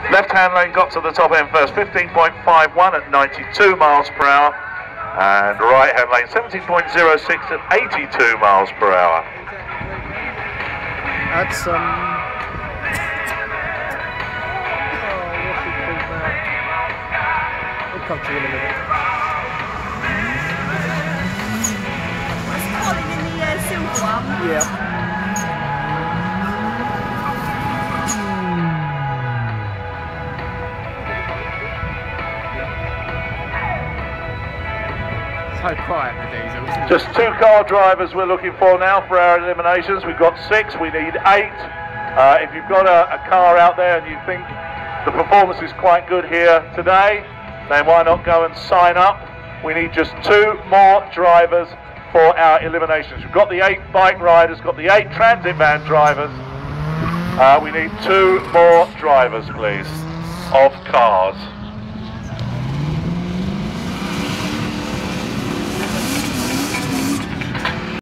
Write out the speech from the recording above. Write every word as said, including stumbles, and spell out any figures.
Left-hand lane got to the top end first, fifteen point five one at ninety-two miles per hour. And right-hand lane, seventeen point zero six at eighty-two miles per hour. That's um. Oh, what's it called now? We'll come to you in a minute. It's calling in the uh, silver one. Yeah. So quiet, the diesel, isn't it? Just two car drivers we're looking for now for our eliminations. We've got six, we need eight. Uh, if you've got a, a car out there and you think the performance is quite good here today, then why not go and sign up? We need just two more drivers for our eliminations. We've got the eight bike riders, got the eight transit van drivers. Uh, we need two more drivers, please, of cars.